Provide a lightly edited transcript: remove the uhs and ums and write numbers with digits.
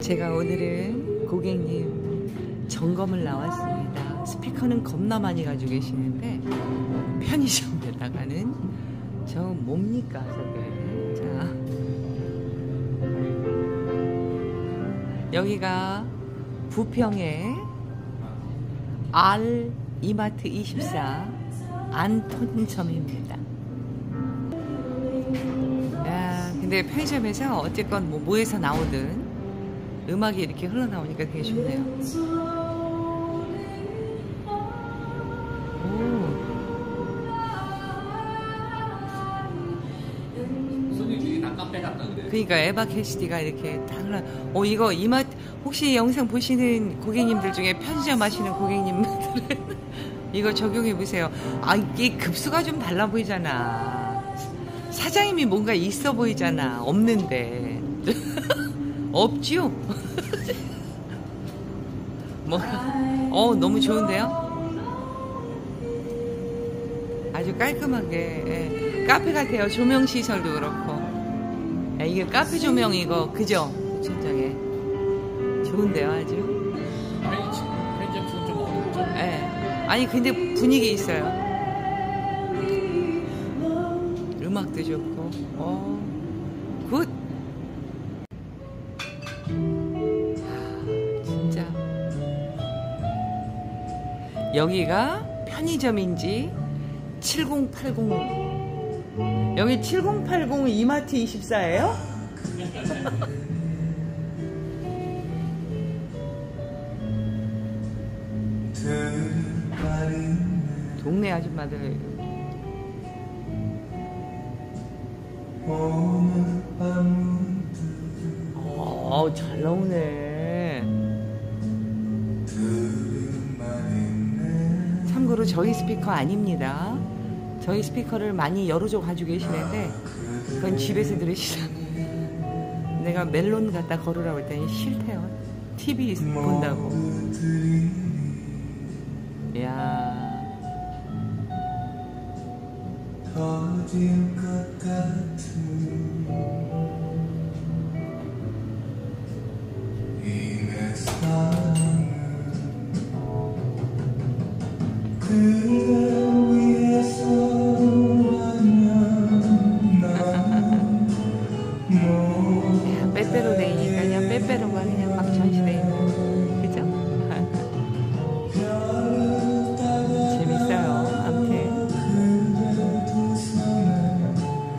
제가 오늘은 고객님 점검을 나왔습니다. 스피커는 겁나 많이 가지고 계시는데 편의점에다가는 저 뭡니까 저게. 자, 여기가 부평의 알 이마트 24 안톤점입니다. 야, 근데 편의점에서 어쨌건 뭐에서 나오든 음악이 이렇게 흘러나오니까 되게 좋네요. 손님들이 다 카페 갔다 그래. 그러니까 에바 캐시디가 이렇게 다 흘러. 이거 이마트 혹시 영상 보시는 고객님들 중에 편의점 하시는 고객님들은 이거 적용해 보세요. 아, 이게 급수가 좀 달라 보이잖아. 사장님이 뭔가 있어 보이잖아. 없는데. 없죠? 너무 좋은데요? 아주 깔끔하게. 예. 카페 같아요. 조명 시설도 그렇고. 야, 이게 카페 조명 이거 그죠? 천장에. 좋은데요, 아주. 편의점 수는 좀 어렵죠. 예. 아니 근데 분위기 있어요. 음악도 좋고. 굿. 진짜 여기가 편의점인지 7080 여기 7080 이마트 24예요? 동네 아줌마들 잘 나오네. 참고로 저희 스피커 아닙니다. 저희 스피커를 많이 여러 조 가지고 계시는데 그건 집에서 들으시라면 내가 멜론 갖다 걸으라고 했더니 싫대요. TV 본다고. 이야, 터질 것 같은 이내 사랑은 그댈 위해서라면 나는 빼빼로 데이니까 그냥 빼빼로가 그냥